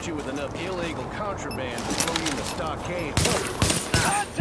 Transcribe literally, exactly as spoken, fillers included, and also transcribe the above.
you with enough illegal contraband to throw you in the stockade.